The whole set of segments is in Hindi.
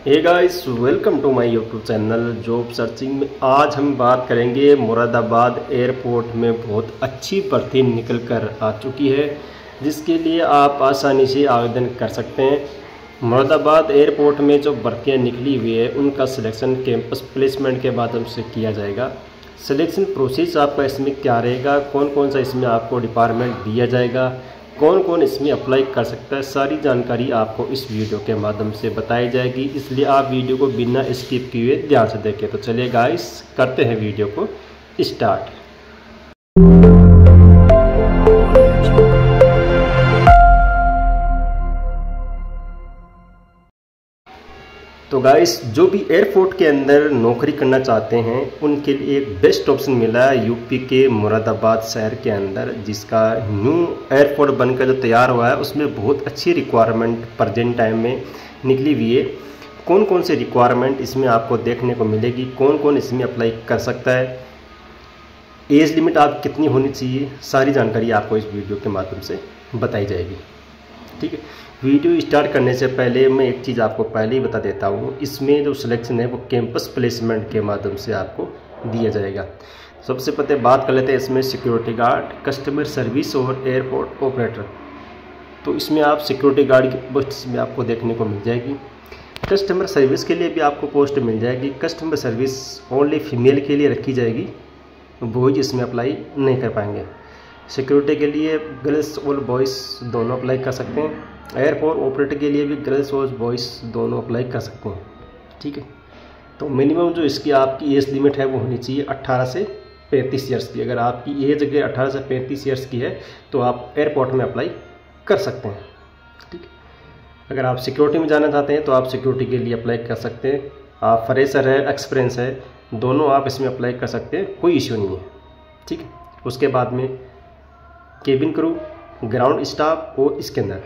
Hey guys, welcome to my YouTube channel job searching में। आज हम बात करेंगे मुरादाबाद एयरपोर्ट में बहुत अच्छी भर्ती निकल कर आ चुकी है, जिसके लिए आप आसानी से आवेदन कर सकते हैं। मुरादाबाद एयरपोर्ट में जो भर्तियां निकली हुई है उनका सिलेक्शन कैंपस प्लेसमेंट के माध्यम से किया जाएगा। सिलेक्शन प्रोसेस आपका इसमें क्या रहेगा, कौन कौन सा इसमें आपको डिपार्टमेंट दिया जाएगा, कौन कौन इसमें अप्लाई कर सकता है, सारी जानकारी आपको इस वीडियो के माध्यम से बताई जाएगी। इसलिए आप वीडियो को बिना स्किप किए ध्यान से देखें। तो चलिए गाइस, करते हैं वीडियो को स्टार्ट। तो गाइस, जो भी एयरपोर्ट के अंदर नौकरी करना चाहते हैं उनके लिए एक बेस्ट ऑप्शन मिला है यूपी के मुरादाबाद शहर के अंदर, जिसका न्यू एयरपोर्ट बनकर जो तैयार हुआ है उसमें बहुत अच्छी रिक्वायरमेंट प्रेजेंट टाइम में निकली हुई है। कौन कौन से रिक्वायरमेंट इसमें आपको देखने को मिलेगी, कौन कौन इसमें अप्लाई कर सकता है, एज लिमिट आप कितनी होनी चाहिए, सारी जानकारी आपको इस वीडियो के माध्यम से बताई जाएगी। ठीक है, वीडियो स्टार्ट करने से पहले मैं एक चीज़ आपको पहले ही बता देता हूँ, इसमें जो सिलेक्शन है वो कैंपस प्लेसमेंट के माध्यम से आपको दिया जाएगा। सबसे पहले बात कर लेते हैं इसमें सिक्योरिटी गार्ड, कस्टमर सर्विस और एयरपोर्ट ऑपरेटर। तो इसमें आप सिक्योरिटी गार्ड की पोस्ट इसमें आपको देखने को मिल जाएगी। कस्टमर सर्विस के लिए भी आपको पोस्ट मिल जाएगी। कस्टमर सर्विस ओनली फीमेल के लिए रखी जाएगी, बॉयज इसमें अप्लाई नहीं कर पाएंगे। सिक्योरिटी के लिए गर्ल्स और बॉयज़ दोनों अप्लाई कर सकते हैं। एयरपोर्ट ऑपरेटर के लिए भी गर्ल्स और बॉयज़ दोनों अप्लाई कर सकते हैं। ठीक है, तो मिनिमम जो इसकी आपकी एज लिमिट है वो होनी चाहिए 18 से 35 ईयर्स की। अगर आपकी एज अगर 18 से 35 ईयर्स की है तो आप एयरपोर्ट में अप्लाई कर सकते हैं। ठीक है, अगर आप सिक्योरिटी में जाना चाहते हैं तो आप सिक्योरिटी के लिए अप्लाई कर सकते हैं। आप फ्रेशर है, एक्सपीरियंस है, दोनों आप इसमें अप्लाई कर सकते हैं, कोई इश्यू नहीं है। ठीक है, उसके बाद में केबिन क्रू, ग्राउंड स्टाफ और इसके अंदर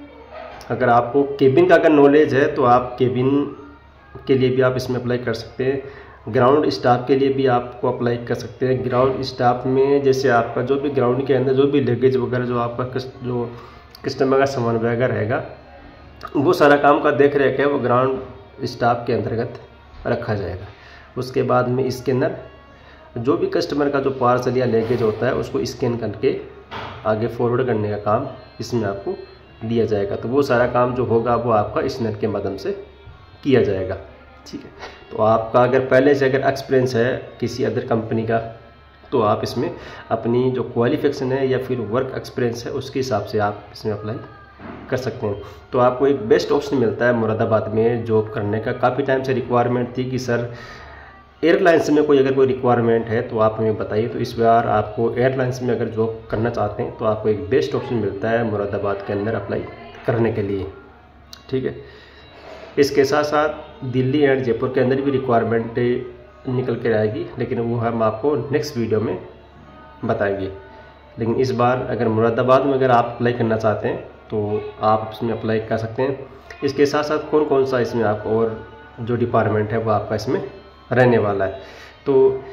अगर आपको केबिन का अगर नॉलेज है तो आप केबिन के लिए भी आप इसमें अप्लाई कर सकते हैं। ग्राउंड स्टाफ के लिए भी आपको अप्लाई कर सकते हैं। ग्राउंड स्टाफ में जैसे आपका जो भी ग्राउंड के अंदर जो भी लगेज वगैरह जो आपका जो कस्टमर का सामान वगैरह रहेगा वो सारा काम का देख रेख है वो ग्राउंड स्टाफ के अंतर्गत रखा जाएगा। उसके बाद में इसके अंदर जो भी कस्टमर का जो पार्सल या लगेज होता है उसको स्कैन करके आगे फॉरवर्ड करने का काम इसमें आपको दिया जाएगा। तो वो सारा काम जो होगा वो आपका स्नैप के माध्यम से किया जाएगा। ठीक है, तो आपका अगर पहले से अगर एक्सपीरियंस है किसी अदर कंपनी का तो आप इसमें अपनी जो क्वालिफिकेशन है या फिर वर्क एक्सपीरियंस है उसके हिसाब से आप इसमें अप्लाई कर सकते हैं। तो आपको एक बेस्ट ऑप्शन मिलता है मुरादाबाद में जॉब करने का। काफ़ी टाइम से रिक्वायरमेंट थी कि सर एयरलाइंस में कोई अगर कोई रिक्वायरमेंट है तो आप हमें बताइए। तो इस बार आपको एयरलाइंस में अगर जॉब करना चाहते हैं तो आपको एक बेस्ट ऑप्शन मिलता है मुरादाबाद के अंदर अप्लाई करने के लिए। ठीक है, इसके साथ साथ दिल्ली एंड जयपुर के अंदर भी रिक्वायरमेंट निकल कर आएगी, लेकिन वो हम आपको नेक्स्ट वीडियो में बताएंगे। लेकिन इस बार अगर मुरादाबाद में अगर आप अप्लाई करना चाहते हैं तो आप इसमें अप्लाई कर सकते हैं। इसके साथ साथ कौन कौन सा इसमें आप और जो डिपार्टमेंट है वो आपका इसमें रहने वाला है। तो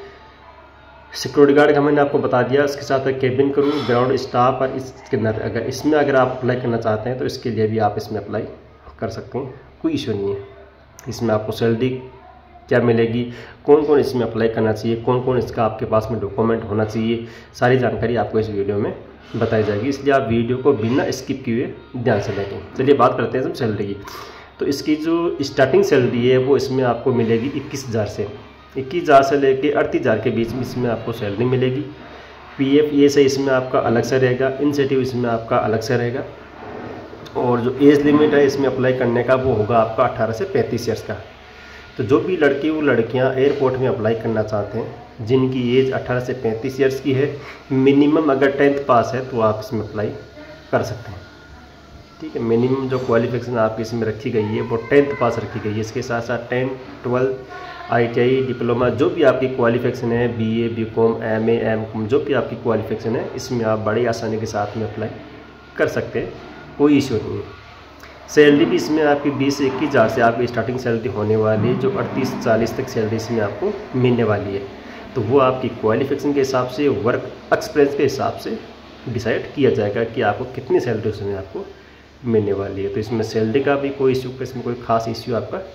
सिक्योरिटी गार्ड का मैंने आपको बता दिया, इसके साथ केबिन क्रू, ग्राउंड स्टाफ और इसके अंदर अगर आप अप्लाई करना चाहते हैं तो इसके लिए भी आप इसमें अप्लाई कर सकते हैं, कोई इशू नहीं है। इसमें आपको सैलरी क्या मिलेगी, कौन कौन इसमें अप्लाई करना चाहिए, कौन कौन इसका आपके पास में डॉक्यूमेंट होना चाहिए, सारी जानकारी आपको इस वीडियो में बताई जाएगी। इसलिए आप वीडियो को बिना स्किप किए ध्यान से देखें। चलिए बात करते हैं सैलरी की। तो इसकी जो स्टार्टिंग सैलरी है वो इसमें आपको मिलेगी 21,000 से 21,000 से लेके 38,000 के बीच में इसमें आपको सैलरी मिलेगी। पीएफ ये से इसमें आपका अलग से रहेगा, इंसेंटिव इसमें आपका अलग से रहेगा। और जो एज लिमिट है इसमें अप्लाई करने का वो होगा आपका 18 से 35 ईयर्स का। तो जो भी लड़की वो लड़कियां एयरपोर्ट में अप्लाई करना चाहते हैं जिनकी एज 18 से 35 ईयर्स की है, मिनिमम अगर 10th पास है तो आप इसमें अप्लाई कर सकते हैं। ठीक है, मिनिमम जो क्वालिफिकेशन आपकी इसमें रखी गई है वो 10th पास रखी गई है। इसके साथ साथ 10, 12, ITI, डिप्लोमा, जो भी आपकी क्वालिफिकेशन है, BA, BCom, MA, MCom, जो भी आपकी क्वालिफिकेशन है इसमें आप बड़ी आसानी के साथ में अप्लाई कर सकते हैं, कोई इशू नहीं है। सैलरी भी इसमें आपकी 20 से 21,000 से आपकी स्टार्टिंग सैलरी होने वाली है, जो 38-40 तक सैलरी इसमें आपको मिलने वाली है। तो वो आपकी क्वालिफिकेशन के हिसाब से, वर्क एक्सपीरियंस के हिसाब से डिसाइड किया जाएगा कि आपको कितनी सैलरी उसमें आपको मिलने वाली है। तो इसमें सैलरी का भी कोई इशू, इसमें कोई खास इश्यू आपका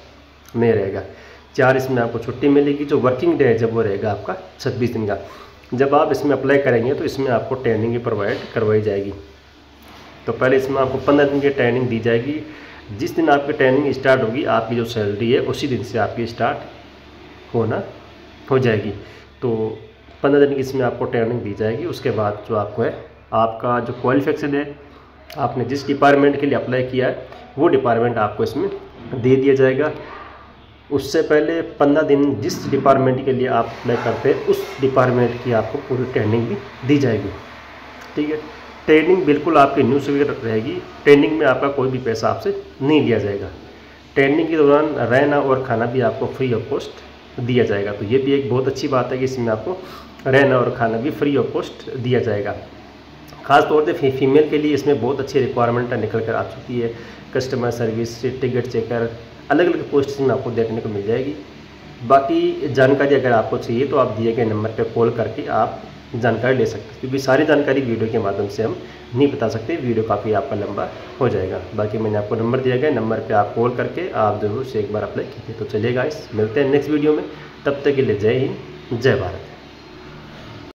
में रहेगा। 4 इसमें आपको छुट्टी मिलेगी। जो वर्किंग डे है जब वो रहेगा आपका 26 दिन का। जब आप इसमें अप्लाई करेंगे तो इसमें आपको ट्रेनिंग भी प्रोवाइड करवाई जाएगी। तो पहले इसमें आपको 15 दिन की ट्रेनिंग दी जाएगी। जिस दिन आपकी ट्रेनिंग स्टार्ट होगी, आपकी जो सैलरी है उसी दिन से आपकी स्टार्ट हो जाएगी। तो 15 दिन की इसमें आपको ट्रेनिंग दी जाएगी। उसके बाद जो आपको है, आपका जो क्वालिफिकेशन है, आपने जिस डिपार्टमेंट के लिए अप्लाई किया है वो डिपार्टमेंट आपको इसमें दे दिया जाएगा। उससे पहले 15 दिन जिस डिपार्टमेंट के लिए आप अप्लाई करते हैं उस डिपार्टमेंट की आपको पूरी ट्रेनिंग भी दी जाएगी। ठीक है, ट्रेनिंग बिल्कुल आपकी न्यू से रहेगी। ट्रेनिंग में आपका कोई भी पैसा आपसे नहीं लिया जाएगा। ट्रेनिंग के दौरान रहना और खाना भी आपको फ्री ऑफ कॉस्ट दिया जाएगा। तो ये भी एक बहुत अच्छी बात है कि इसमें आपको रहना और खाना भी फ्री ऑफ कॉस्ट दिया जाएगा। खास तौर से फीमेल के लिए इसमें बहुत अच्छी रिक्वायरमेंट निकल कर आ चुकी है। कस्टमर सर्विस, टिकट चेकर, अलग अलग पोस्ट में आपको देखने को मिल जाएगी। बाकी जानकारी अगर आपको चाहिए तो आप दिए गए नंबर पर कॉल करके आप जानकारी ले सकते हैं, क्योंकि सारी जानकारी वीडियो के माध्यम से हम नहीं बता सकते, वीडियो काफ़ी आपका लंबा हो जाएगा। बाकी मैंने आपको नंबर दिया गया, नंबर पे आप कॉल करके आप ज़रूर से एक बार अप्लाई कीजिए। तो चलिए गाइस, मिलते हैं नेक्स्ट वीडियो में। तब तक के लिए जय हिंद, जय भारत।